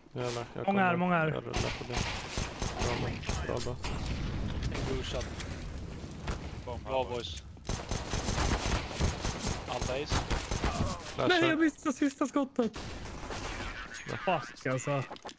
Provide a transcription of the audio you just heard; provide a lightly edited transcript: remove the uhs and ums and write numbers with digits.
Jävlar, Många här. Jag rullar på det. Bra. En gushad. Bra boys. Alla is. Nej, jag missade sista skottet. Fuck alltså.